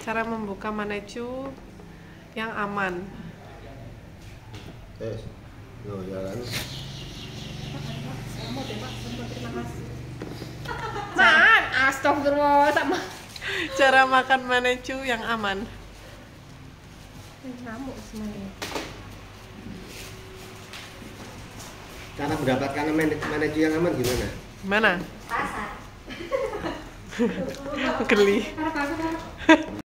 Cara membuka manecu yang aman. Loh, jalan. Man, astagfirullah sama. Cara makan manecu yang aman. Ngamuk semuanya. Cara mendapatkan manajer yang aman gimana? Mana? Pasar. Geli.